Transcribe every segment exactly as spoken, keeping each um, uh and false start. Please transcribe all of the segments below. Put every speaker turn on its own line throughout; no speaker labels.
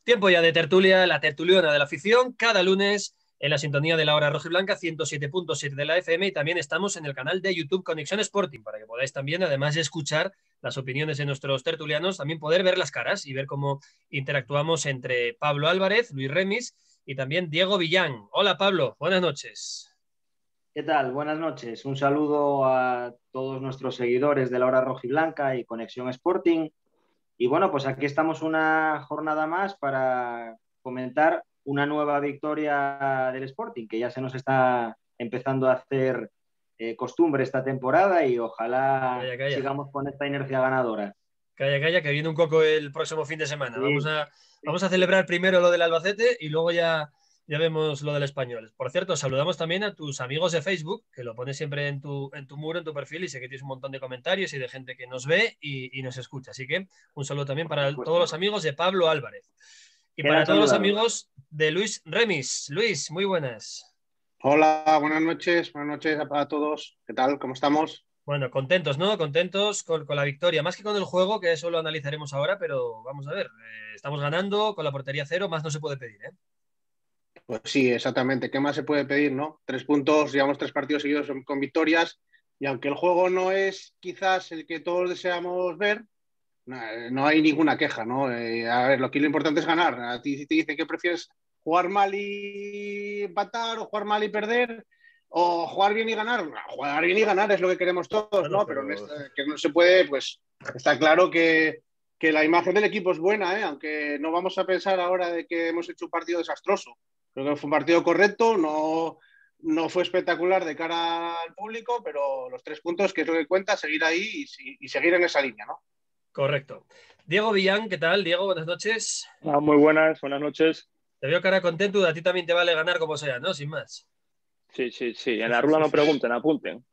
Tiempo ya de tertulia, la tertuliona de la afición, cada lunes en la sintonía de la hora rojiblanca, ciento siete punto siete de la F M, y también estamos en el canal de YouTube Conexión Sporting, para que podáis también, además de escuchar las opiniones de nuestros tertulianos, también poder ver las caras y ver cómo interactuamos entre Pablo Álvarez, Luis Remis y también Diego Villán. Hola Pablo, buenas noches.
¿Qué tal? Buenas noches. Un saludo a todos nuestros seguidores de la hora rojiblanca y Conexión Sporting. Y bueno, pues aquí estamos una jornada más para comentar una nueva victoria del Sporting, que ya se nos está empezando a hacer eh, costumbre esta temporada y ojalá
Calla, calla.
sigamos con esta inercia ganadora.
Calla, calla, que viene un coco el próximo fin de semana. Vamos
Sí,
a,
sí,
vamos a
sí.
celebrar primero lo del Albacete y luego ya, ya vemos lo del Español. Por cierto, saludamos también a tus amigos de Facebook, que lo pones siempre en tu, en tu muro, en tu perfil, y sé que tienes un montón de comentarios y de gente que nos ve y, y nos escucha. Así que un saludo también
Por
para todos
supuesto.
los amigos de Pablo Álvarez. Y para
Quedan
todos los
saludados.
amigos de Luis Remis. Luis, muy buenas.
Hola, buenas noches, buenas noches a, a todos. ¿Qué tal? ¿Cómo estamos?
Bueno, contentos, ¿no? Contentos con, con la victoria, más que con el juego, que eso lo analizaremos ahora, pero vamos a ver, eh, estamos ganando con la portería cero, más no se puede pedir, ¿eh?
Pues sí, exactamente. ¿Qué más se puede pedir, no? Tres puntos, llevamos tres partidos seguidos con victorias, y aunque el juego no es quizás el que todos deseamos ver, no, no hay ninguna queja, ¿no? Eh, a ver, lo que lo importante es ganar. A ti si te dicen que prefieres jugar mal y empatar, o jugar mal y perder, o jugar bien y ganar. Jugar bien y ganar es lo que queremos todos,
Bueno,
¿no? Pero en
pero
esta, que no se puede, pues está claro que, que la imagen del equipo es buena, ¿eh? Aunque no vamos a pensar ahora de que hemos hecho un partido desastroso. Creo que fue un partido correcto, no, no fue espectacular de cara al público, pero los tres puntos, que es lo que cuenta, seguir ahí y, y seguir en esa línea, ¿no?
correcto. Diego Villán, ¿qué tal? Diego, buenas noches.
Ah, muy buenas, buenas noches.
Te veo cara contento, a ti también te vale ganar como sea, ¿no? Sin más.
Sí, sí, sí. En la rula no pregunten, apunten.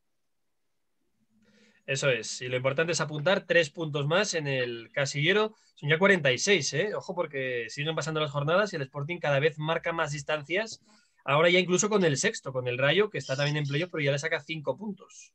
Eso es. Y lo importante es apuntar tres puntos más en el casillero. Son ya cuarenta y seis, ¿eh? Ojo, porque siguen pasando las jornadas y el Sporting cada vez marca más distancias. Ahora ya incluso con el sexto, con el Rayo, que está también en playoff, pero ya le saca cinco puntos.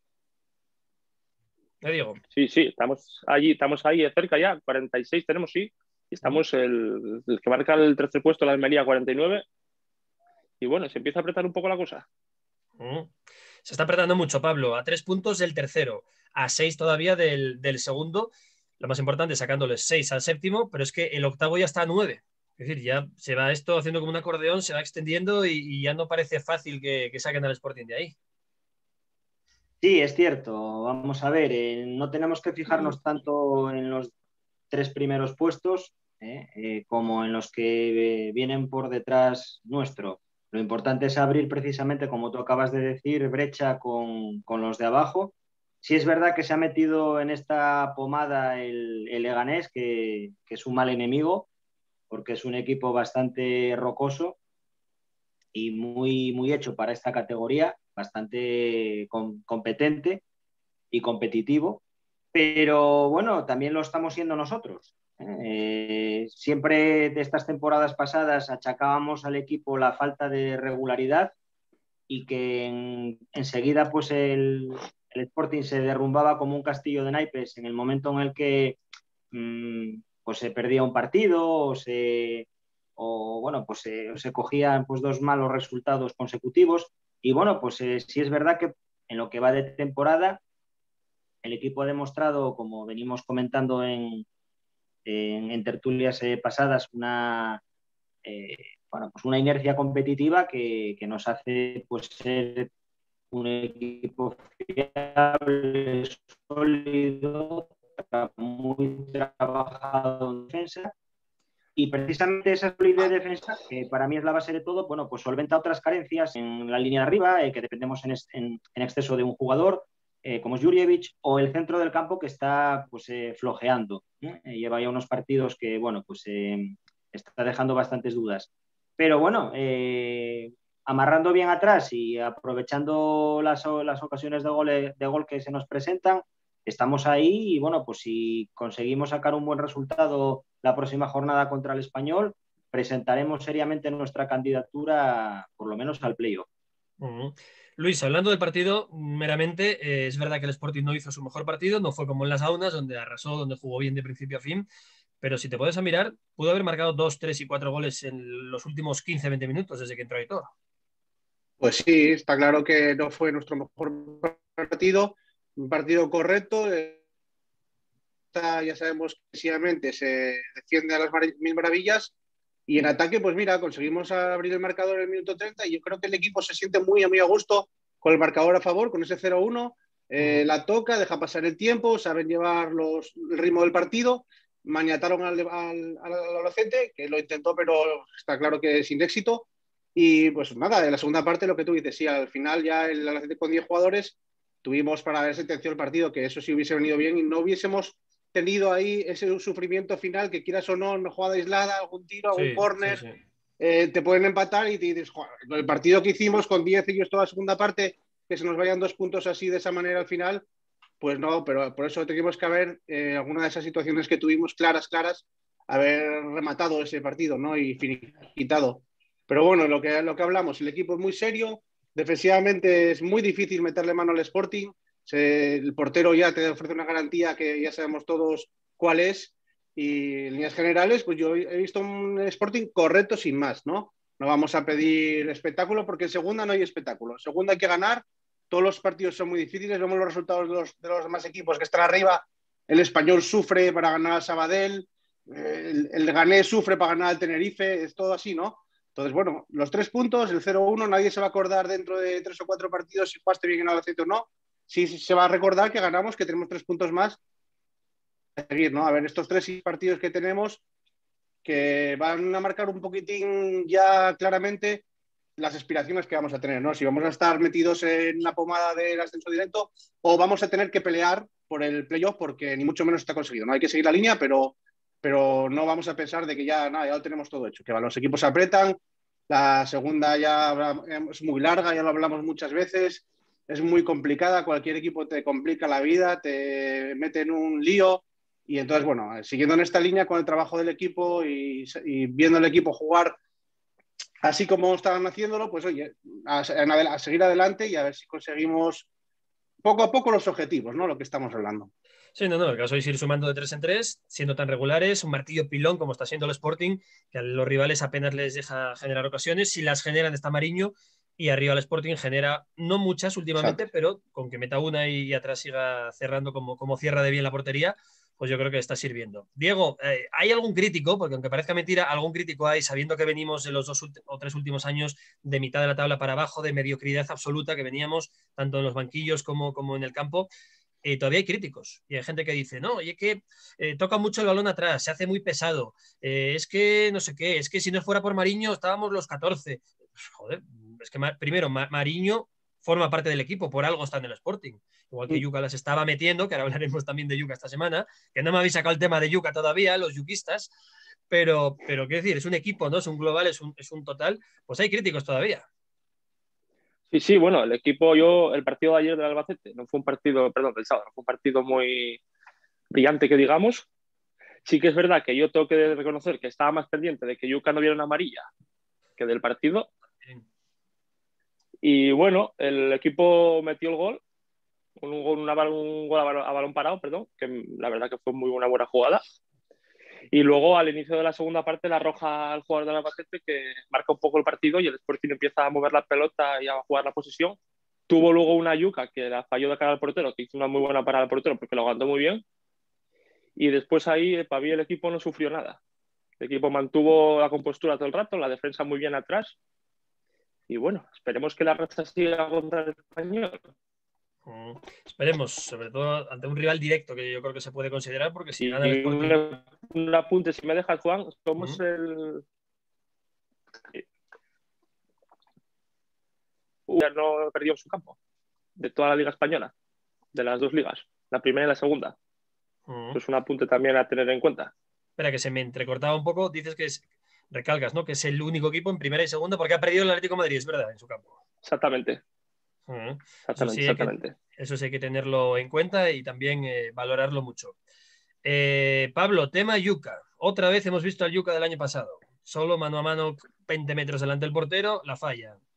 ¿Eh, Diego?
Sí, sí, estamos allí, estamos ahí cerca ya, cuarenta y seis tenemos, sí. Y estamos el, el que marca el tercer puesto, la Almería, cuarenta y nueve. Y bueno, se empieza a apretar un poco la cosa.
Mm. Se está apretando mucho, Pablo. A tres puntos del tercero, a seis todavía del, del segundo. Lo más importante, sacándoles seis al séptimo, pero es que el octavo ya está a nueve. Es decir, ya se va esto haciendo como un acordeón, se va extendiendo y, y ya no parece fácil que, que saquen al Sporting de ahí.
Sí, es cierto. Vamos a ver, eh, no tenemos que fijarnos tanto en los tres primeros puestos eh, eh, como en los que eh, vienen por detrás nuestro. Lo importante es abrir precisamente, como tú acabas de decir, brecha con, con los de abajo. Sí es verdad que se ha metido en esta pomada el, el Leganés, que, que es un mal enemigo, porque es un equipo bastante rocoso y muy, muy hecho para esta categoría, bastante com competente y competitivo, pero bueno, también lo estamos siendo nosotros. Eh, siempre de estas temporadas pasadas achacábamos al equipo la falta de regularidad y que en, enseguida pues el, el Sporting se derrumbaba como un castillo de naipes en el momento en el que mmm, pues se perdía un partido o se, o bueno, pues se, se cogían pues dos malos resultados consecutivos. Y bueno, pues eh, sí es verdad que en lo que va de temporada el equipo ha demostrado, como venimos comentando en, en, en tertulias eh, pasadas, una, eh, bueno, pues una inercia competitiva que, que nos hace pues, ser un equipo fiable, sólido, muy trabajado en defensa. Y precisamente esa solidez de defensa, que para mí es la base de todo, bueno, pues solventa otras carencias en la línea de arriba, eh, que dependemos en, en, en exceso de un jugador, eh, como es Jurjevic, o el centro del campo que está pues eh, flojeando. ¿eh? Lleva ya unos partidos que, bueno, pues eh, está dejando bastantes dudas. Pero bueno, eh, amarrando bien atrás y aprovechando las, las ocasiones de gol, de gol que se nos presentan, estamos ahí y bueno, pues si conseguimos sacar un buen resultado la próxima jornada contra el Español, presentaremos seriamente nuestra candidatura por lo menos al playoff.
Uh-huh. Luis, hablando del partido, meramente, eh, es verdad que el Sporting no hizo su mejor partido, no fue como en las Aunas, donde arrasó, donde jugó bien de principio a fin, pero si te pones a mirar, pudo haber marcado dos, tres y cuatro goles en los últimos quince, veinte minutos desde que entró Aitor.
Pues sí, está claro que no fue nuestro mejor partido, un partido correcto. Ya sabemos que precisamente se defiende a las mil maravillas y en ataque, pues mira, conseguimos abrir el marcador en el minuto treinta y yo creo que el equipo se siente muy, muy a gusto con el marcador a favor, con ese cero uno. Eh, la toca, deja pasar el tiempo, saben llevar los, el ritmo del partido, maniataron al, al, al adolescente, que lo intentó, pero está claro que sin éxito. Y pues nada, en la segunda parte lo que tú dices, sí, al final ya el adolescente con diez jugadores tuvimos para ver sentenciado el partido, que eso sí hubiese venido bien y no hubiésemos tenido ahí ese sufrimiento final, que quieras o no, una jugada aislada, algún tiro, algún
Sí,
córner,
sí, sí.
eh, te pueden empatar y te dices, joder, el partido que hicimos con diez ellos toda la segunda parte, que se nos vayan dos puntos así de esa manera al final, pues no, pero por eso tenemos que haber eh, alguna de esas situaciones que tuvimos claras, claras, haber rematado ese partido, ¿no? Y finiquitado. Pero bueno, lo que, lo que hablamos, el equipo es muy serio, defensivamente es muy difícil meterle mano al Sporting, se, el portero ya te ofrece una garantía que ya sabemos todos cuál es, y en líneas generales, pues yo he visto un Sporting correcto sin más, ¿no? No vamos a pedir espectáculo porque en segunda no hay espectáculo. En segunda hay que ganar, todos los partidos son muy difíciles, vemos los resultados de los, de los demás equipos que están arriba, el Español sufre para ganar al Sabadell, el, el Leganés sufre para ganar al Tenerife, es todo así, ¿no? Entonces, bueno, los tres puntos, el cero uno, nadie se va a acordar dentro de tres o cuatro partidos si jugaste bien en Albacete o no. Sí, sí se va a recordar que ganamos, que tenemos tres puntos más a seguir, ¿no? A ver, estos tres partidos que tenemos que van a marcar un poquitín ya claramente las aspiraciones que vamos a tener, ¿no? Si vamos a estar metidos en la pomada del ascenso directo o vamos a tener que pelear por el playoff porque ni mucho menos está conseguido, ¿no? Hay que seguir la línea, pero, pero no vamos a pensar de que ya, nada, ya lo tenemos todo hecho, que los equipos se apretan, la segunda ya es muy larga, ya lo hablamos muchas veces, es muy complicada, cualquier equipo te complica la vida, te mete en un lío. Y entonces, bueno, siguiendo en esta línea con el trabajo del equipo y, y viendo el equipo jugar así como estaban haciéndolo, pues oye, a, a, a seguir adelante y a ver si conseguimos poco a poco los objetivos, ¿no? Lo que estamos hablando.
Sí, no, no, el caso es ir sumando de tres en tres, siendo tan regulares, un martillo pilón como está siendo el Sporting, que a los rivales apenas les deja generar ocasiones, si las generan está Mariño, y arriba el Sporting genera, no muchas últimamente, exacto, pero con que meta una y, y atrás siga cerrando como, como cierra de bien la portería, pues yo creo que está sirviendo. Diego, eh, ¿hay algún crítico? Porque aunque parezca mentira, algún crítico hay, sabiendo que venimos en los dos o tres últimos años de mitad de la tabla para abajo, de mediocridad absoluta, que veníamos tanto en los banquillos como, como en el campo. Eh, todavía hay críticos y hay gente que dice, no, y es que eh, toca mucho el balón atrás, se hace muy pesado, eh, es que no sé qué, es que si no fuera por Mariño estábamos los catorce. Pues, joder, es que primero, Ma Mariño forma parte del equipo, por algo está en el Sporting. Igual que Yuca las estaba metiendo, que ahora hablaremos también de Yuca esta semana, que no me habéis sacado el tema de Yuca todavía, los yuquistas, pero, pero quiero decir, es un equipo, ¿no? Es un global, es un, es un total, pues hay críticos todavía.
Sí, sí, bueno, el equipo, yo, el partido de ayer del Albacete, no fue un partido, perdón, del sábado, fue un partido muy brillante, que digamos. Sí que es verdad que yo tengo que reconocer que estaba más pendiente de que Yuca no viera una amarilla que del partido. Y bueno, el equipo metió el gol, un gol, una, un gol a, balón, a balón parado, perdón, que la verdad que fue muy una buena jugada. Y luego al inicio de la segunda parte la arroja al jugador del Albacete, que marca un poco el partido y el Sporting empieza a mover la pelota y a jugar la posesión. Tuvo luego una Yuca que la falló de cara al portero, que hizo una muy buena parada al portero porque lo aguantó muy bien. Y después ahí, para mí, el equipo no sufrió nada. El equipo mantuvo la compostura todo el rato, la defensa muy bien atrás. Y bueno, esperemos que la racha siga contra el Español.
Mm, esperemos, sobre todo ante un rival directo que yo creo que se puede considerar, porque si
y
gana el Sporting...
un, un apunte, si me dejas, Juan, somos
mm.
el... Ya no perdió en su campo, de toda la Liga Española, de las dos ligas, la primera y la segunda. Mm. Eso es un apunte también a tener en cuenta.
Espera, que se me entrecortaba un poco, dices que es... Recalcas, ¿no? Que es el único equipo en primera y segunda porque ha perdido el Atlético de Madrid, es verdad, en su campo.
Exactamente.
Uh-huh.
Exactamente,
eso, sí
exactamente.
Que, eso sí hay que tenerlo en cuenta y también eh, valorarlo mucho. Eh, Pablo, tema Yuca. Otra vez hemos visto al Yuca del año pasado. Solo mano a mano, veinte metros delante del portero, la falla.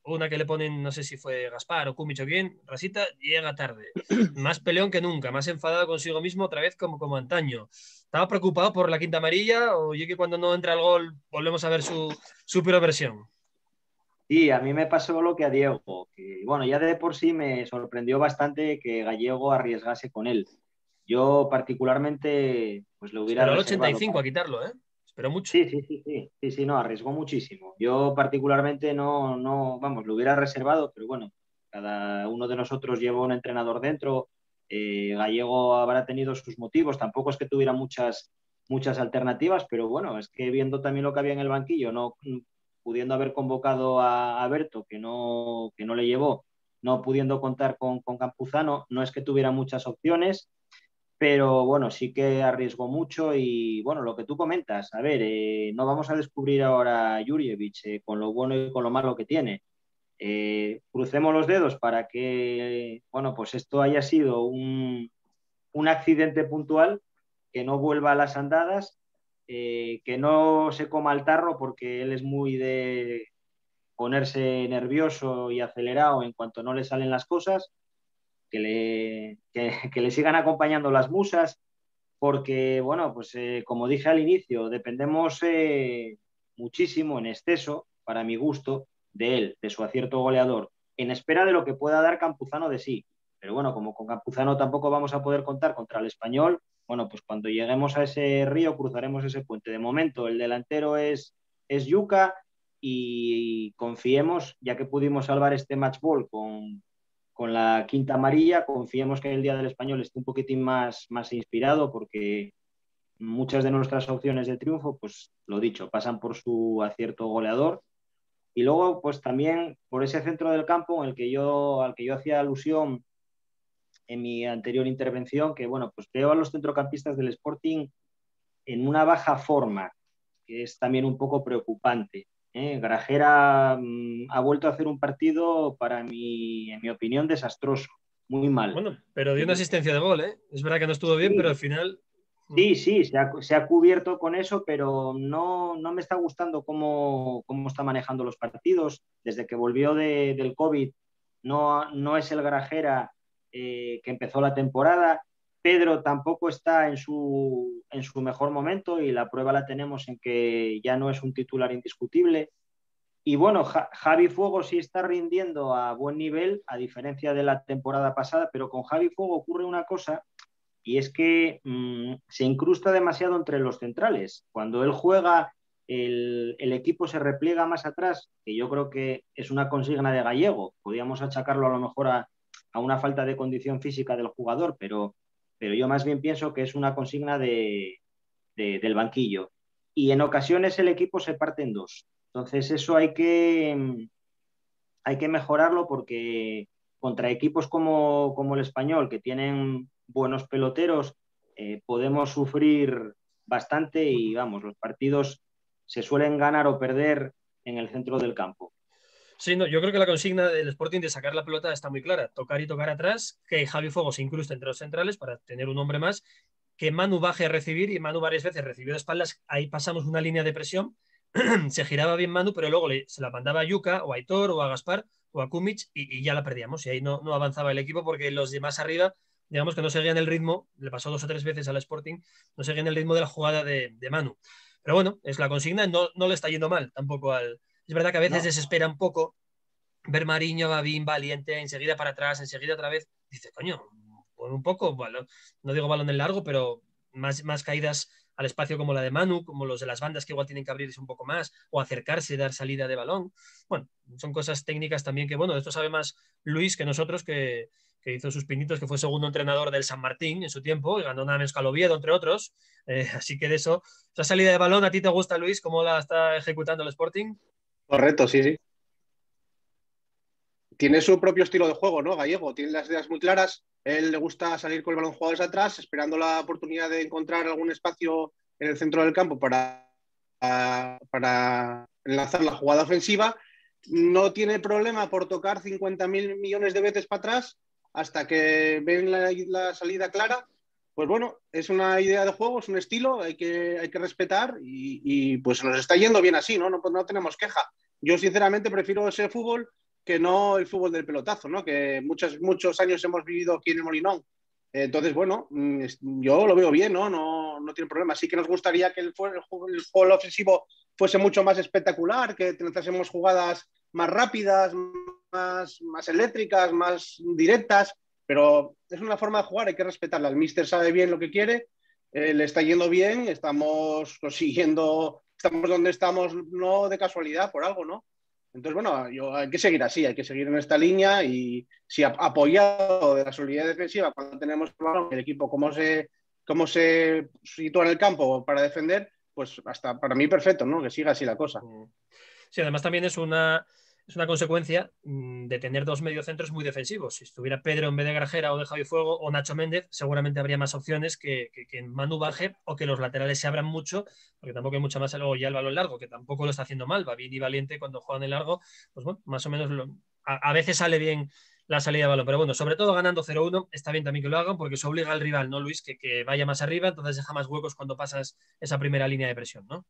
una que le ponen, no sé si fue Gaspar o Kumic o quién, Rasita llega tarde. Más peleón que nunca, más enfadado consigo mismo otra vez como, como antaño. ¿Estaba preocupado por la quinta amarilla o yo que cuando no entra el gol volvemos a ver su, su peor versión?
Sí, a mí me pasó lo que a Diego, que bueno, ya de por sí me sorprendió bastante que Gallego arriesgase con él. Yo particularmente pues lo hubiera
Esperó al ochenta y
reservado
cinco
para...
a quitarlo, ¿eh? Esperó mucho.
Sí, sí, sí, sí, sí, sí, no, arriesgó muchísimo. Yo particularmente no, no, vamos, lo hubiera reservado, pero bueno, cada uno de nosotros lleva un entrenador dentro. Eh, Gallego habrá tenido sus motivos, tampoco es que tuviera muchas, muchas alternativas, pero bueno, es que viendo también lo que había en el banquillo, no pudiendo haber convocado a, a Berto, que no, que no le llevó, no pudiendo contar con, con Campuzano, no es que tuviera muchas opciones, pero bueno, sí que arriesgó mucho y bueno, lo que tú comentas, a ver, eh, no vamos a descubrir ahora a Jurjevic eh, con lo bueno y con lo malo que tiene. Eh, crucemos los dedos para que, bueno, pues esto haya sido un, un accidente puntual, que no vuelva a las andadas, eh, que no se coma el tarro porque él es muy de ponerse nervioso y acelerado en cuanto no le salen las cosas, que le, que, que le sigan acompañando las musas, porque, bueno, pues eh, como dije al inicio, dependemos eh, muchísimo en exceso, para mi gusto, de él, de su acierto goleador, en espera de lo que pueda dar Campuzano de sí. Pero bueno, como con Campuzano tampoco vamos a poder contar contra el Español, bueno, pues cuando lleguemos a ese río cruzaremos ese puente. De momento el delantero es, es Yuka y confiemos, ya que pudimos salvar este match ball con, con la quinta amarilla, confiemos que el día del Español esté un poquitín más, más inspirado porque muchas de nuestras opciones de triunfo, pues lo dicho, pasan por su acierto goleador y luego pues también por ese centro del campo en el que yo, al que yo hacía alusión en mi anterior intervención, que bueno, pues veo a los centrocampistas del Sporting en una baja forma, que es también un poco preocupante. ¿eh? Grajera mmm, ha vuelto a hacer un partido, para mi, en mi opinión, desastroso, muy mal.
Bueno, pero dio una asistencia de gol, ¿eh? Es verdad que no estuvo bien, pero al
Sí,
final...
sí, sí, se ha, se ha cubierto con eso, pero no, no me está gustando cómo, cómo está manejando los partidos. Desde que volvió de, del COVID, no, no es el Grajera eh, que empezó la temporada. Pedro tampoco está en su, en su mejor momento y la prueba la tenemos en que ya no es un titular indiscutible. Y bueno, Ja- Javi Fuego sí está rindiendo a buen nivel, a diferencia de la temporada pasada, pero con Javi Fuego ocurre una cosa y es que mmm, se incrusta demasiado entre los centrales. Cuando él juega, el, el, equipo se repliega más atrás, que yo creo que es una consigna de Gallego. Podríamos achacarlo a lo mejor a, a una falta de condición física del jugador, pero, pero yo más bien pienso que es una consigna de, de, del banquillo. Y en ocasiones el equipo se parte en dos. Entonces eso hay que, hay que mejorarlo porque contra equipos como, como el Español, que tienen buenos peloteros, eh, podemos sufrir bastante y vamos, los partidos se suelen ganar o perder en el centro del campo.
Sí, no, yo creo que la consigna del Sporting de sacar la pelota está muy clara. Tocar y tocar atrás, que Javi Fuego se incruste entre los centrales para tener un hombre más, que Manu baje a recibir y Manu varias veces recibió de espaldas. Ahí pasamos una línea de presión. Se giraba bien Manu, pero luego le, se la mandaba a Yuka o a Aitor o a Gaspar o a Kumic y, y ya la perdíamos. Y ahí no, no avanzaba el equipo porque los demás arriba, digamos que no seguían el ritmo. Le pasó dos o tres veces al Sporting, no seguían el ritmo de la jugada de, de Manu. Pero bueno, es la consigna, no, no le está yendo mal tampoco al. Es verdad que a veces
No.
desespera un poco ver Mariño, Babín, valiente, enseguida para atrás, enseguida otra vez. Dice, coño, pon un poco, balón, no digo balón en largo, pero más, más caídas al espacio como la de Manu, como los de las bandas que igual tienen que abrirse un poco más, o acercarse, dar salida de balón. Bueno, son cosas técnicas también que, bueno, de esto sabe más Luis que nosotros, que, que hizo sus pinitos, que fue segundo entrenador del San Martín en su tiempo, y ganó una Mescaloviedo, entre otros. Eh, así que de eso, esa salida de balón, ¿a ti te gusta, Luis, cómo la está ejecutando el Sporting?
Correcto, sí, sí. Tiene su propio estilo de juego, ¿no? Gallego, tiene las ideas muy claras. A él le gusta salir con el balón jugadores atrás, esperando la oportunidad de encontrar algún espacio en el centro del campo para, para enlazar la jugada ofensiva. No tiene problema por tocar cincuenta mil millones de veces para atrás hasta que ven la, la salida clara. Pues bueno, es una idea de juego, es un estilo, hay que, hay que respetar y, y pues nos está yendo bien así, ¿no? No, no tenemos queja. Yo sinceramente prefiero ese fútbol que no el fútbol del pelotazo, ¿no? Que muchos, muchos años hemos vivido aquí en el Molinón. Entonces, bueno, yo lo veo bien, ¿no? No, no tiene problema. Sí que nos gustaría que el, el juego ofensivo fuese mucho más espectacular, que lanzásemos jugadas más rápidas, más, más eléctricas, más directas, pero es una forma de jugar, hay que respetarla. El míster sabe bien lo que quiere, eh, le está yendo bien, estamos consiguiendo, estamos donde estamos, no de casualidad, por algo, ¿no? Entonces, bueno, yo, hay que seguir así, hay que seguir en esta línea y si apoyado de la solidez defensiva, cuando tenemos el equipo, cómo se, cómo se sitúa en el campo para defender, pues hasta para mí perfecto, ¿no? Que siga así la cosa.
Sí, además también es una, es una consecuencia de tener dos mediocentros muy defensivos. Si estuviera Pedro en vez de Grajera o de Javi Fuego o Nacho Méndez, seguramente habría más opciones que, que, que Manu baje o que los laterales se abran mucho, porque tampoco hay mucha más. Luego ya el balón largo, que tampoco lo está haciendo mal, va bien y Valiente cuando juegan el largo, pues bueno, más o menos lo, a, a veces sale bien la salida de balón, pero bueno, sobre todo ganando cero uno, está bien también que lo hagan porque se obliga al rival, ¿no, Luis? Que, que vaya más arriba, entonces deja más huecos cuando pasas esa primera línea de presión, ¿no?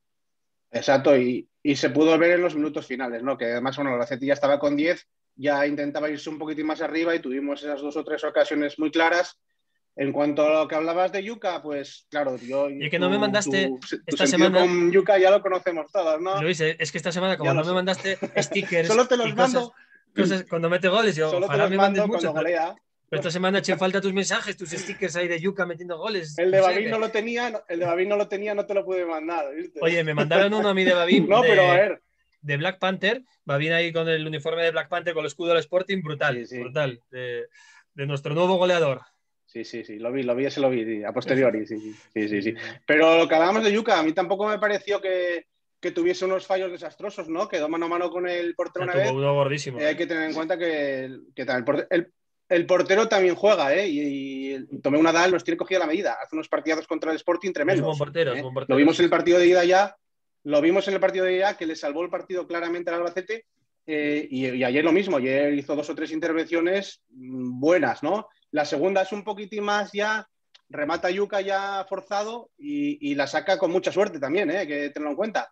Exacto, y, y se pudo ver en los minutos finales, ¿no? Que además, bueno, el Albacete ya estaba con diez, ya intentaba irse un poquitín más arriba y tuvimos esas dos o tres ocasiones muy claras. En cuanto a lo que hablabas de Yuka, pues claro, yo...
Y que
tu,
no me mandaste
tu, tu
esta
sentido
semana...
con Yuka ya lo conocemos todos, ¿no?
Luis, es que esta semana como
Ya
no
sé.
me mandaste stickers
Solo te los
y cosas,
mando...
cosas cuando mete goles, yo
Solo te
ojalá
los
me mandes
mando
muchos,
cuando
pero,
golea.
pero esta semana eché falta tus mensajes, tus stickers ahí de Yuka metiendo goles.
El
No
de
sé,
Babín
que...
no lo tenía, el de Babín no lo tenía, no te lo pude mandar, ¿viste?
Oye, me mandaron uno a mí de Babín
No,
de,
pero a ver.
de Black Panther, Babín ahí con el uniforme de Black Panther, con el escudo del Sporting, brutal,
Sí, sí.
brutal, de, de nuestro nuevo goleador.
Sí, sí, sí, lo vi, lo vi, ese lo vi, sí, a posteriori, sí, sí, sí, sí, sí. Pero lo que hablábamos de Yuka, a mí tampoco me pareció que, que tuviese unos fallos desastrosos, ¿no? Quedó mano a mano con el portero
Ya
una
tuvo
vez.
uno gordísimo.
Eh, hay que tener en cuenta que, que el, portero, el, el portero también juega, ¿eh? Y, y Tomeu Nadal nos tiene cogida la medida. Hace unos partidazos contra el Sporting tremendos.
Es buen portero,
¿eh?
es buen portero.
Lo vimos
sí,
en el partido de ida ya, lo vimos en el partido de ida que le salvó el partido claramente al Albacete. Eh, y, y ayer lo mismo, ayer hizo dos o tres intervenciones buenas, ¿no? La segunda es un poquitín más ya, remata Yuka ya forzado y, y la saca con mucha suerte también, ¿eh? Hay que tenerlo en cuenta.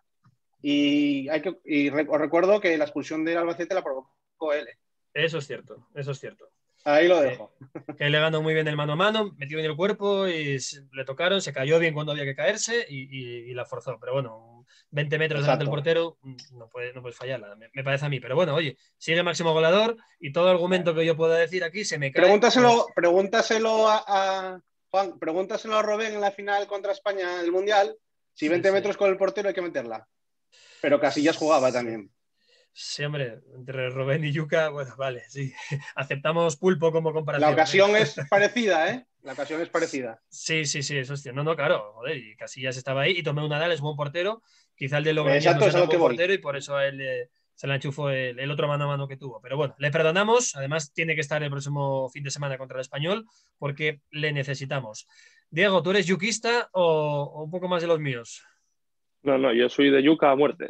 Y, hay que, y re, os recuerdo que la expulsión del Albacete la provocó él. ¿eh?
Eso es cierto, eso es cierto.
Ahí lo dejo.
Eh, que le ganó muy bien el mano a mano, metió bien el cuerpo y le tocaron, se cayó bien cuando había que caerse y, y, y la forzó. Pero bueno, veinte metros delante del portero, no puedes no puede fallarla, me, me parece a mí. Pero bueno, oye, sigue máximo goleador y todo argumento que yo pueda decir aquí se me cae.
Pregúntaselo, pues... pregúntaselo a, a Juan, pregúntaselo a Robén en la final contra España del Mundial. Si veinte sí, metros sí. con el portero hay que meterla. Pero Casillas jugaba sí. también.
Sí, hombre, entre Robén y Yuka, bueno, vale, sí. Aceptamos pulpo como comparación.
La ocasión ¿eh? es parecida, ¿eh? La ocasión es parecida.
Sí, sí, sí, eso es cierto. No, no, claro, joder, y Casillas estaba ahí y Tomeu Nadal es buen portero. Quizá el de Logroñés no sea tan buen portero y por eso a él eh, se le enchufó el, el otro mano a mano que tuvo. Pero bueno, le perdonamos. Además, tiene que estar el próximo fin de semana contra el Español porque le necesitamos. Diego, ¿tú eres yuquista o, o un poco más de los míos?
No, no, yo soy de yuca a muerte.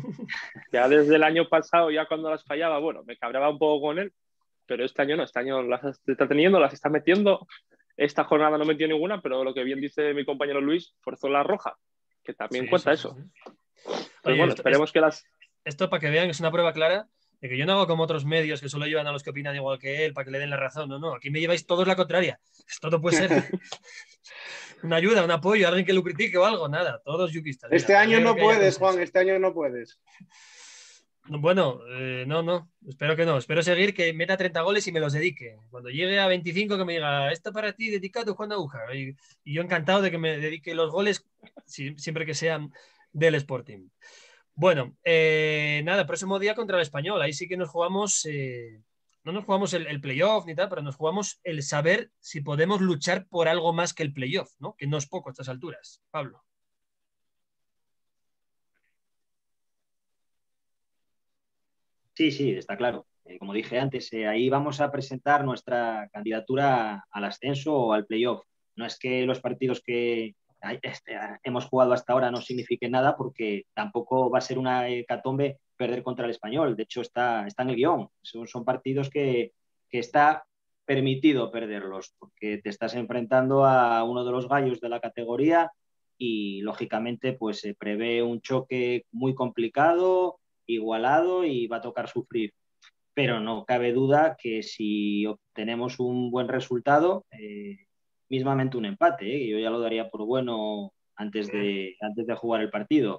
Ya desde el año pasado, ya cuando las fallaba, bueno, me cabreaba un poco con él, pero este año no, este año las está teniendo, las está metiendo. Esta jornada no metió ninguna, pero lo que bien dice mi compañero Luis, forzó la roja, que también sí, cuenta sí, eso. Sí, sí. Entonces, Oye, bueno, esto, esperemos
es,
que las...
Esto para que vean es una prueba clara de que yo no hago como otros medios que solo llevan a los que opinan igual que él para que le den la razón. No, no, aquí me lleváis todos la contraria. Esto no puede ser. Una ayuda, un apoyo, alguien que lo critique o algo, nada, todos yuquistas.
Este Mira, año no puedes, Juan, este año no puedes.
Bueno, eh, no, no, espero que no. Espero seguir que meta treinta goles y me los dedique. Cuando llegue a veinticinco que me diga, esto para ti, dedicado Juan Aguja. Y, y yo encantado de que me dedique los goles si, siempre que sean del Sporting. Bueno, eh, nada, próximo día contra el Español. Ahí sí que nos jugamos, eh, no nos jugamos el, el playoff ni tal, pero nos jugamos el saber si podemos luchar por algo más que el playoff, ¿no? Que no es poco a estas alturas. Pablo.
Sí, sí, está claro. Eh, como dije antes, eh, ahí vamos a presentar nuestra candidatura al ascenso o al playoff. No es que los partidos que este, hemos jugado hasta ahora no signifiquen nada, porque tampoco va a ser una hecatombe perder contra el Español. De hecho, está, está en el guión. Son, son partidos que, que está permitido perderlos, porque te estás enfrentando a uno de los gallos de la categoría y, lógicamente, pues se prevé un choque muy complicado, igualado y va a tocar sufrir. pero no cabe duda que si obtenemos un buen resultado, eh, mismamente un empate, ¿eh? Yo ya lo daría por bueno antes de, antes de jugar el partido.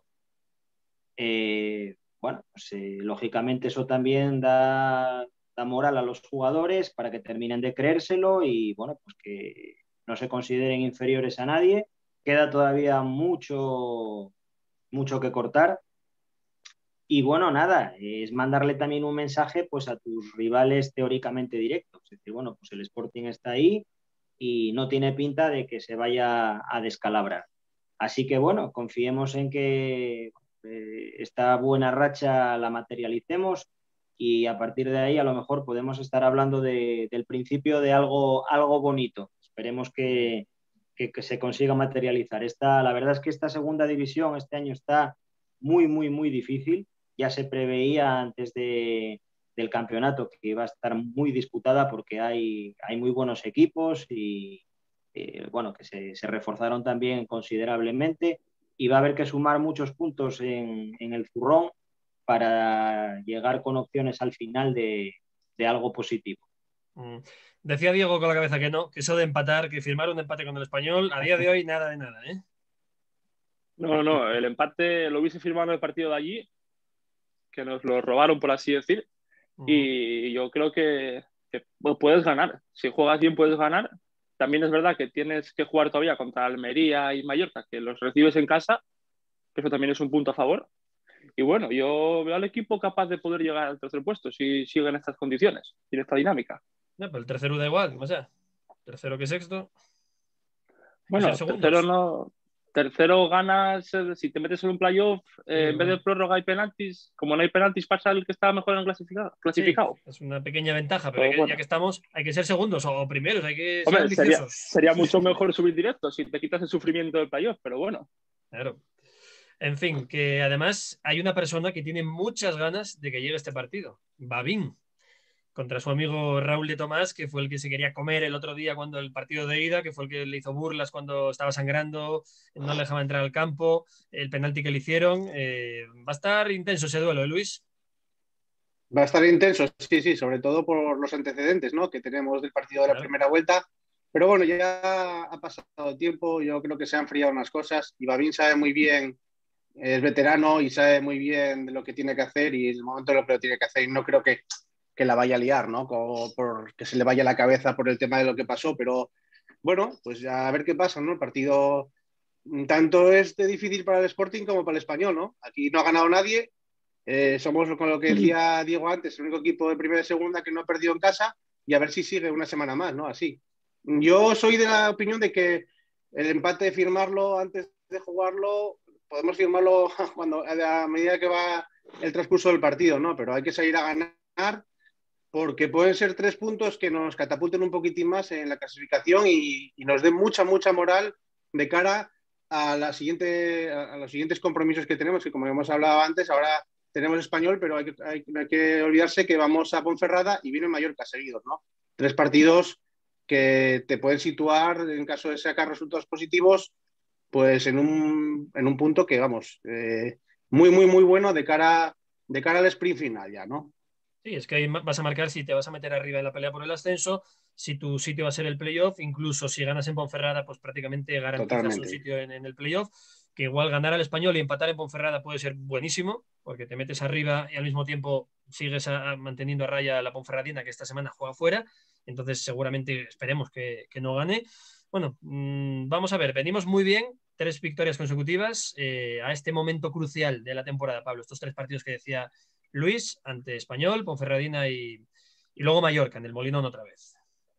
Eh, bueno, pues eh, lógicamente eso también da, da moral a los jugadores para que terminen de creérselo y bueno, pues que no se consideren inferiores a nadie. Queda todavía mucho, mucho que cortar. Y bueno, nada, es mandarle también un mensaje pues a tus rivales teóricamente directos. Es decir, bueno, pues el Sporting está ahí y no tiene pinta de que se vaya a descalabrar. Así que bueno, confiemos en que eh, esta buena racha la materialicemos y a partir de ahí a lo mejor podemos estar hablando de, del principio de algo, algo bonito. Esperemos que, que, que se consiga materializar. Esta, la verdad es que esta segunda división este año está muy, muy, muy difícil. Ya se preveía antes de, del campeonato que iba a estar muy disputada porque hay, hay muy buenos equipos y eh, bueno, que se, se reforzaron también considerablemente y va a haber que sumar muchos puntos en, en el zurrón para llegar con opciones al final de, de algo positivo.
Mm. Decía Diego con la cabeza que no, que eso de empatar, que firmar un empate con el Español, a día de hoy nada de nada, ¿eh?
No, no, el empate lo hubiese firmado en el partido de allí, que nos lo robaron, por así decir, uh-huh. Y yo creo que, que puedes ganar. Si juegas bien puedes ganar. También es verdad que tienes que jugar todavía contra Almería y Mallorca, que los recibes en casa, que eso también es un punto a favor. Y bueno, yo veo al equipo capaz de poder llegar al tercer puesto si sigue en estas condiciones y en esta dinámica.
No, pero el tercero da igual, o sea, tercero que sexto.
Bueno, tercero no... Tercero ganas, si te metes en un playoff, eh, sí, en vez de prórroga y penaltis, como no hay penaltis, pasa el que está mejor en clasificado. clasificado.
Sí, es una pequeña ventaja, pero, pero que, bueno. Ya que estamos, hay que ser segundos o primeros, hay que
Hombre,
ser ambiciosos.
Sería, sería mucho mejor subir directo si te quitas el sufrimiento del playoff, pero bueno.
Claro. En fin, que además hay una persona que tiene muchas ganas de que llegue este partido, Babín, contra su amigo Raúl de Tomás, que fue el que se quería comer el otro día cuando el partido de ida, que fue el que le hizo burlas cuando estaba sangrando, no le dejaba entrar al campo, el penalti que le hicieron. Eh, va a estar intenso ese duelo, ¿eh, Luis?
Va a estar intenso, sí, sí, sobre todo por los antecedentes, ¿no?, que tenemos del partido de la claro. primera vuelta. Pero bueno, ya ha pasado tiempo, yo creo que se han enfriado unas cosas y Babín sabe muy bien, es veterano y sabe muy bien de lo que tiene que hacer y el momento de lo que lo tiene que hacer y no creo que que la vaya a liar, ¿no? Como por que se le vaya la cabeza por el tema de lo que pasó, pero bueno, pues ya a ver qué pasa, ¿no? El partido tanto es de difícil para el Sporting como para el Español, ¿no? Aquí no ha ganado nadie, eh, somos, con lo que decía Diego antes, el único equipo de primera y segunda que no ha perdido en casa y a ver si sigue una semana más, ¿no? Así. Yo soy de la opinión de que el empate, firmarlo antes de jugarlo, podemos firmarlo cuando, a medida que va el transcurso del partido, ¿no? Pero hay que salir a ganar porque pueden ser tres puntos que nos catapulten un poquitín más en la clasificación y, y nos den mucha, mucha moral de cara a, la siguiente, a los siguientes compromisos que tenemos, que como hemos hablado antes, ahora tenemos Español, pero hay que, hay, hay que olvidarse que vamos a Ponferrada y viene Mallorca seguidos, ¿no? Tres partidos que te pueden situar, en caso de sacar resultados positivos, pues en un, en un punto que, vamos, eh, muy, muy, muy bueno de cara, de cara al sprint final ya, ¿no?
Sí, es que ahí vas a marcar si te vas a meter arriba en la pelea por el ascenso, si tu sitio va a ser el playoff, incluso si ganas en Ponferrada, pues prácticamente garantizas Totalmente. un sitio en, en el playoff, que igual ganar al Español y empatar en Ponferrada puede ser buenísimo, porque te metes arriba y al mismo tiempo sigues a, a, manteniendo a raya a la Ponferradina, que esta semana juega fuera, entonces seguramente esperemos que, que no gane. Bueno, mmm, vamos a ver, venimos muy bien, tres victorias consecutivas eh, a este momento crucial de la temporada, Pablo, estos tres partidos que decía Luis, ante Español, Ponferradina y, y luego Mallorca, en el Molinón otra vez.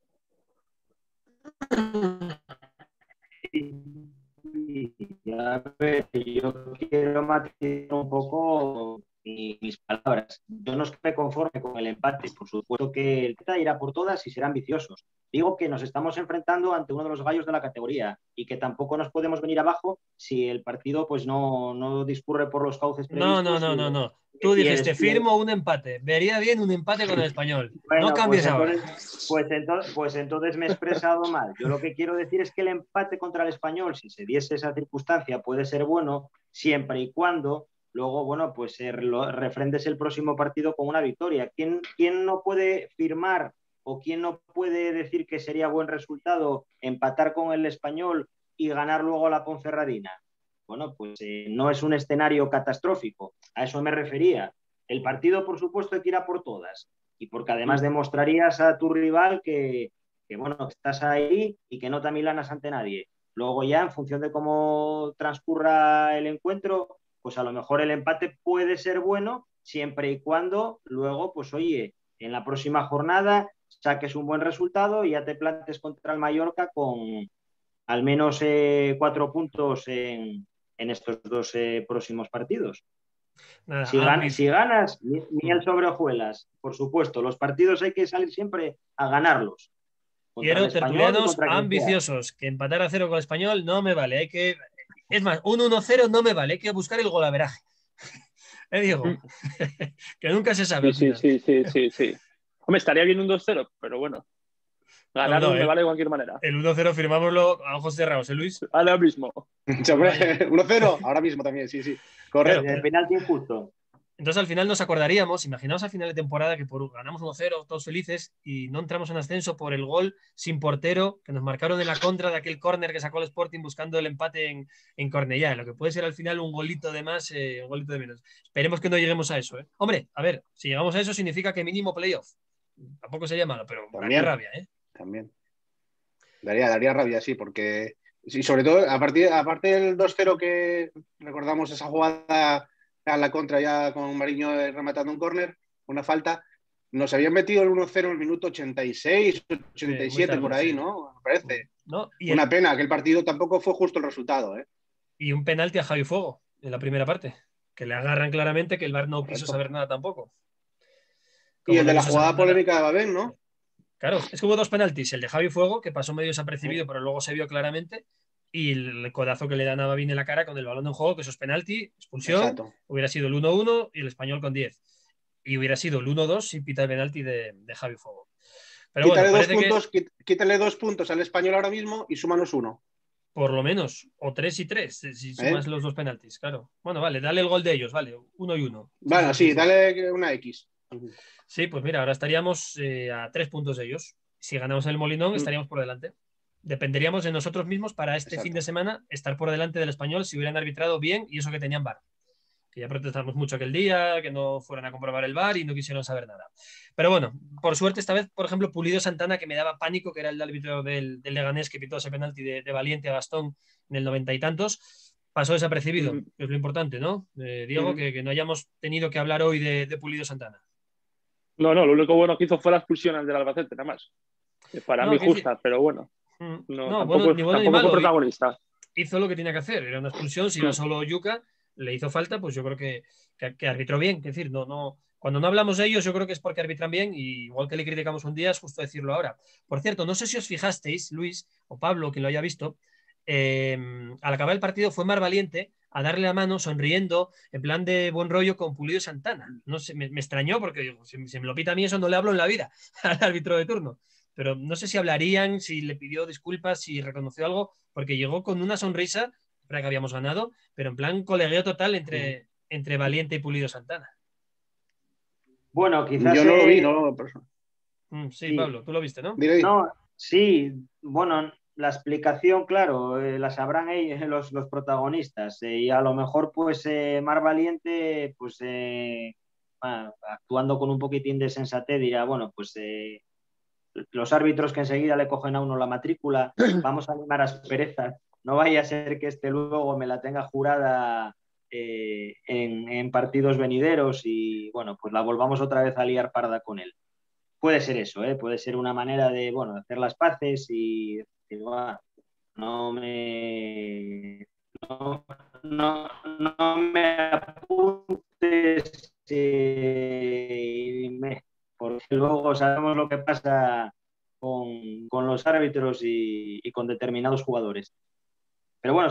A ver, yo quiero matizar un poco mis palabras. Yo no estoy conforme con el empate. Por supuesto que el Teta irá por todas y será ambiciosos. Digo que nos estamos enfrentando ante uno de los gallos de la categoría y que tampoco nos podemos venir abajo si el partido pues no, no discurre por los cauces previstos.
No, no, no, no, no. Tú dijiste, firmo un empate. Vería bien un empate con el Español.
Bueno,
no cambies
pues
ahora.
Entonces, pues, entonces, pues entonces me he expresado mal. Yo lo que quiero decir es que el empate contra el Español, si se diese esa circunstancia, puede ser bueno siempre y cuando luego, bueno, pues eh, lo, refrendes el próximo partido con una victoria. ¿Quién, quién no puede firmar o quién no puede decir que sería buen resultado empatar con el Español y ganar luego a la Ponferradina? Bueno, pues eh, no es un escenario catastrófico, a eso me refería. El partido, por supuesto, hay que ir a por todas, y porque además demostrarías a tu rival que, que bueno, que estás ahí y que no te amilanas ante nadie. Luego ya, en función de cómo transcurra el encuentro, pues a lo mejor el empate puede ser bueno, siempre y cuando luego, pues oye, en la próxima jornada saques un buen resultado y ya te plantes contra el Mallorca con al menos eh, cuatro puntos en, en estos dos eh, próximos partidos.
Nada,
si, gan si ganas, ni, ni el sobre hojuelas, por supuesto. Los partidos hay que salir siempre a ganarlos.
Quiero tertulianos ambiciosos, que empatar a cero con el Español no me vale. Hay que, es más, un uno cero no me vale, hay que buscar el golaveraje. ¿Eh, Diego? Que nunca se sabe.
Sí, sí, sí, sí, sí. Hombre, estaría bien un dos cero, pero bueno. Ganar no, no, me el, vale de cualquier manera.
El uno cero firmámoslo a ojos cerrados, ¿eh, Luis?
Ahora mismo.
uno cero, ahora mismo también, sí, sí. Correcto.
Claro, el penalti injusto.
Entonces al final nos acordaríamos, imaginaos al final de temporada que por, ganamos uno cero, todos felices, y no entramos en ascenso por el gol sin portero que nos marcaron en la contra de aquel córner que sacó el Sporting buscando el empate en, en Cornellá, lo que puede ser al final un golito de más, eh, un golito de menos. Esperemos que no lleguemos a eso, ¿eh? Hombre, a ver, si llegamos a eso significa que mínimo playoff. Tampoco sería malo, pero
también,
daría rabia, ¿eh?
También. Daría, daría rabia, sí, porque y sobre todo, a partir, aparte del dos cero que recordamos esa jugada a la contra ya con Mariño rematando un córner, una falta, nos habían metido el uno cero en el minuto ochenta y seis, ochenta y siete, sí, por ahí, sí. ¿no? Me parece.
¿No? Y
una
el...
pena, que el partido tampoco fue justo el resultado, ¿eh?
Y un penalti a Javi Fuego en la primera parte, que le agarran claramente, que el V A R no
Correcto.
quiso saber nada tampoco.
Como y el no de la jugada polémica nada. de Babén, ¿no?
Claro, es que hubo dos penaltis, el de Javi Fuego, que pasó medio desapercibido, sí. pero luego se vio claramente, y el codazo que le dan a Babín en la cara con el balón en juego, que eso es penalti, expulsión, Exacto. Hubiera sido el uno uno y el Español con diez. Y hubiera sido el uno dos sin pita el penalti de, de Javi Fuego. Pero
quítale,
bueno,
dos puntos, que... quítale dos puntos al Español ahora mismo y súmanos uno.
Por lo menos, o tres y tres, si sumas ¿Eh? los dos penaltis, claro. Bueno, vale, dale el gol de ellos, vale, uno y uno.
Bueno, sí, sí, sí, sí. dale una X.
Sí, pues mira, ahora estaríamos eh, a tres puntos de ellos. Si ganamos el Molinón, estaríamos por delante. Dependeríamos de nosotros mismos para este Exacto. fin de semana estar por delante del Español si hubieran arbitrado bien y eso que tenían V A R. Que ya protestamos mucho aquel día, que no fueran a comprobar el V A R y no quisieron saber nada. Pero bueno, por suerte esta vez, por ejemplo, Pulido Santana, que me daba pánico, que era el árbitro del, del Leganés que pitó ese penalti de, de Valiente a Gastón en el noventa y tantos, pasó desapercibido, mm. que es lo importante, ¿no? Eh, Diego, mm. que, que no hayamos tenido que hablar hoy de, de Pulido Santana.
No, no, lo único bueno que hizo fue la expulsión del Albacete, nada más. Para
no,
mí justa, sí. pero bueno.
No,
no
tampoco, bueno, ni bueno ni malo.
Fue protagonista.
Hizo lo que tenía que hacer, era una expulsión, si iba solo Yuca, le hizo falta, pues yo creo que, que, que arbitró bien. Es decir, no, no, cuando no hablamos de ellos, yo creo que es porque arbitran bien, y igual que le criticamos un día, es justo decirlo ahora. Por cierto, no sé si os fijasteis, Luis o Pablo, quien lo haya visto, eh, al acabar el partido fue Mar Valiente a darle la mano sonriendo en plan de buen rollo con Pulido Santana. No sé, me, me extrañó porque digo, si, si me lo pita a mí eso no le hablo en la vida al árbitro de turno, pero no sé si hablarían, si le pidió disculpas, si reconoció algo, porque llegó con una sonrisa para que habíamos ganado, pero en plan colegueo total entre, sí. entre Valiente y Pulido Santana.
Bueno, quizás
yo no lo vi, no, pero...
mm, sí, sí, Pablo, tú lo viste, ¿no?
No, sí, bueno, la explicación, claro, eh, la sabrán ellos, los, los protagonistas, eh, y a lo mejor, pues, eh, Mar Valiente, pues, eh, bueno, actuando con un poquitín de sensatez, dirá, bueno, pues, eh, los árbitros que enseguida le cogen a uno la matrícula, vamos a animar a su pereza, no vaya a ser que este luego me la tenga jurada eh, en, en partidos venideros y, bueno, pues la volvamos otra vez a liar parda con él. Puede ser eso, ¿eh? Puede ser una manera de, bueno, hacer las paces y decir, bueno, no me no, no, no me apuntes eh, me, porque luego sabemos lo que pasa con, con los árbitros y, y con determinados jugadores. Pero bueno.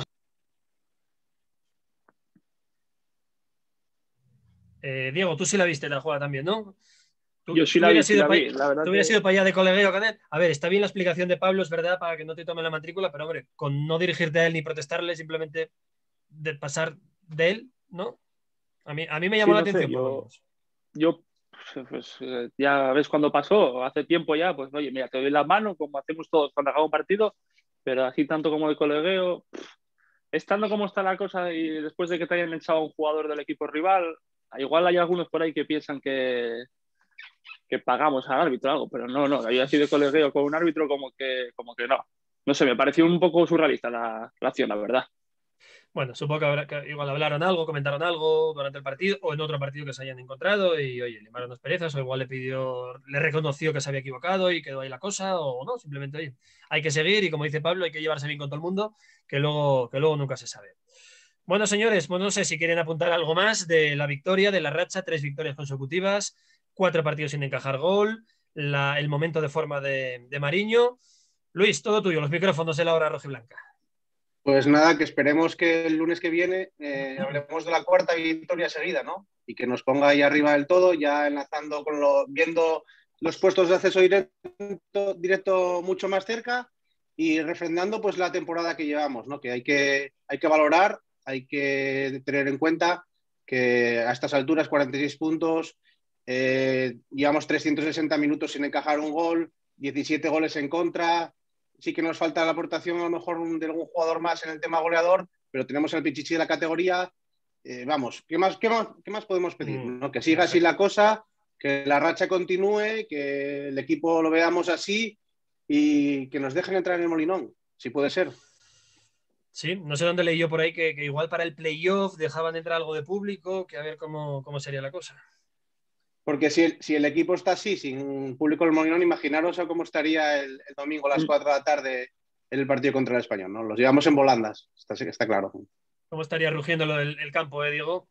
Eh, Diego, tú sí la viste la jugada también, ¿no? Tú,
Yo sí la vi, sí la vi,
pa...
la verdad.
Tú hubieras
que...
ido para allá de colegueo con él. A ver, está bien la explicación de Pablo, es verdad, para que no te tome la matrícula, pero hombre, con no dirigirte a él ni protestarle, simplemente de pasar de él, ¿no? A mí, a mí me llamó
Sí,
la
no sé,
atención.
yo, yo pues, eh, ya ves cuando pasó, hace tiempo ya, pues oye, mira, te doy la mano, como hacemos todos cuando acaba un partido, pero así tanto como de colegueo, pff, estando como está la cosa y después de que te hayan echado a un jugador del equipo rival, igual hay algunos por ahí que piensan que, que pagamos al árbitro o algo, pero no, no, yo así de colegueo con un árbitro como que, como que no. No sé, me pareció un poco surrealista la, la acción, la verdad.
Bueno, supongo que, habrá, que igual hablaron algo, comentaron algo durante el partido o en otro partido que se hayan encontrado y, oye, limaron las perezas o igual le pidió, le reconoció que se había equivocado y quedó ahí la cosa o no, simplemente, oye, hay que seguir y como dice Pablo, hay que llevarse bien con todo el mundo, que luego, que luego nunca se sabe. Bueno, señores, pues no sé si quieren apuntar algo más de la victoria, de la racha, tres victorias consecutivas, cuatro partidos sin encajar gol, la, el momento de forma de, de Mariño. Luis, todo tuyo, los micrófonos de la hora rojiblanca.
Pues nada, que esperemos que el lunes que viene eh, hablemos de la cuarta victoria seguida, ¿no? Y que nos ponga ahí arriba del todo, ya enlazando con lo, viendo los puestos de acceso directo, directo mucho más cerca y refrendando pues la temporada que llevamos, ¿no? Que hay que, hay que valorar, hay que tener en cuenta que a estas alturas, cuarenta y seis puntos, eh, llevamos trescientos sesenta minutos sin encajar un gol, diecisiete goles en contra. Sí que nos falta la aportación a lo mejor de algún jugador más en el tema goleador, pero tenemos el pichichi de la categoría. Eh, vamos, ¿qué más, qué, más, ¿qué más podemos pedir?
Mm,
¿no? Que siga así la cosa, que la racha continúe, que el equipo lo veamos así y que nos dejen entrar en el Molinón, si puede ser.
Sí, no sé dónde leí yo por ahí que, que igual para el playoff dejaban entrar algo de público, que a ver cómo, cómo sería la cosa.
Porque si el, si el equipo está así, sin público en el Molinón, imaginaros a cómo estaría el, el domingo a las cuatro de la tarde en el partido contra el Español, ¿no? Los llevamos en volandas, está, está claro.
¿Cómo estaría rugiendo lo del el campo, eh, Diego?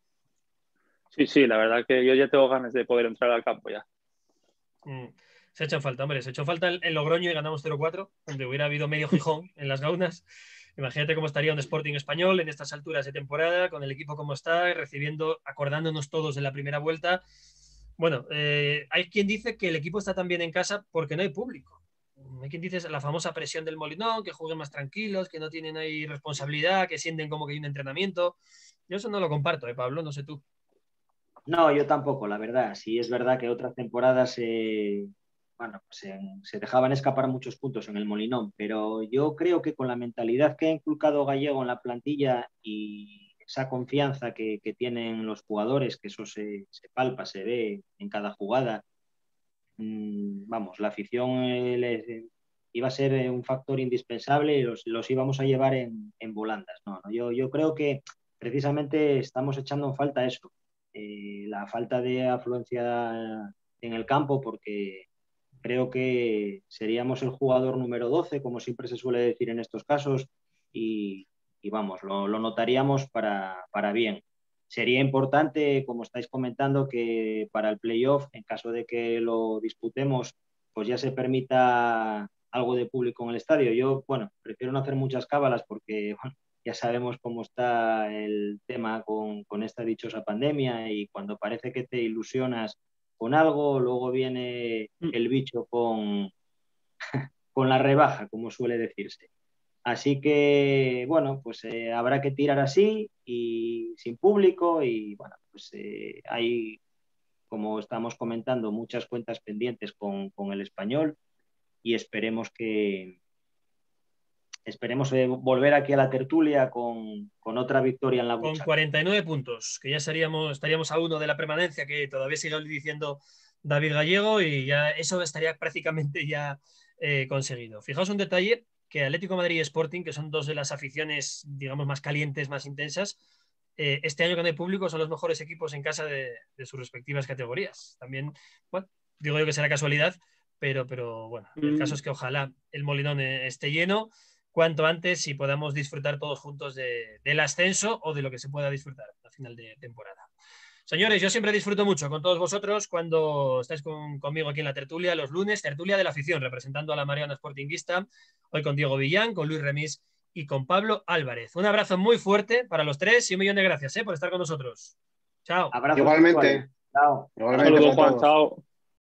Sí, sí, la verdad que yo ya tengo ganas de poder entrar al campo ya.
Mm. Se ha hecho falta, hombre, se ha hecho falta en Logroño y ganamos cero cuatro, donde hubiera habido medio Gijón en las gaunas. Imagínate cómo estaría un Sporting español en estas alturas de temporada, con el equipo como está, recibiendo, acordándonos todos de la primera vuelta. Bueno, eh, hay quien dice que el equipo está también en casa porque no hay público. Hay quien dice la famosa presión del Molinón, que jueguen más tranquilos, que no tienen ahí responsabilidad, que sienten como que hay un entrenamiento. Yo eso no lo comparto, ¿eh, Pablo? No sé tú.
No, yo tampoco, la verdad. Sí es verdad que otras temporadas eh, bueno, pues en, se dejaban escapar muchos puntos en el Molinón, pero yo creo que con la mentalidad que ha inculcado Gallego en la plantilla y esa confianza que, que tienen los jugadores, que eso se, se palpa, se ve en cada jugada, mmm, vamos, la afición eh, les, iba a ser eh, un factor indispensable y los, los íbamos a llevar en, en volandas. No, no, yo, yo creo que precisamente estamos echando en falta eso, eh, la falta de afluencia en el campo, porque creo que seríamos el jugador número doce, como siempre se suele decir en estos casos, y, y vamos, lo, lo notaríamos para, para bien. Sería importante, como estáis comentando, que para el playoff, en caso de que lo disputemos, pues ya se permita algo de público en el estadio. Yo, bueno, prefiero no hacer muchas cábalas porque, bueno, ya sabemos cómo está el tema con, con esta dichosa pandemia y cuando parece que te ilusionas con algo, luego viene el bicho con, con la rebaja, como suele decirse. Así que, bueno, pues eh, habrá que tirar así y sin público y, bueno, pues eh, hay, como estamos comentando, muchas cuentas pendientes con, con el Español y esperemos que esperemos eh, volver aquí a la tertulia con, con otra victoria en la
Con
buchaca.
cuarenta y nueve puntos, que ya seríamos, estaríamos a uno de la permanencia, que todavía sigue diciendo David Gallego, y ya eso estaría prácticamente ya eh, conseguido. Fijaos un detalle, que Atlético de Madrid y Sporting, que son dos de las aficiones, digamos, más calientes, más intensas, eh, este año que no hay público son los mejores equipos en casa de, de sus respectivas categorías. También, bueno, digo yo que será casualidad, pero, pero bueno, el
Mm.
caso es que ojalá el Molinón esté lleno cuanto antes y podamos disfrutar todos juntos de, del ascenso o de lo que se pueda disfrutar a final de temporada. Señores, yo siempre disfruto mucho con todos vosotros cuando estáis con, conmigo aquí en la tertulia los lunes, tertulia de la afición, representando a la Mariana Sportinguista, hoy con Diego Villán, con Luis Remis y con Pablo Álvarez. Un abrazo muy fuerte para los tres y un millón de gracias eh, por estar con nosotros. Chao.
Abrazos
Igualmente.
virtuales. Chao.
Igualmente
Saludos,
para
Juan,
todos.
chao.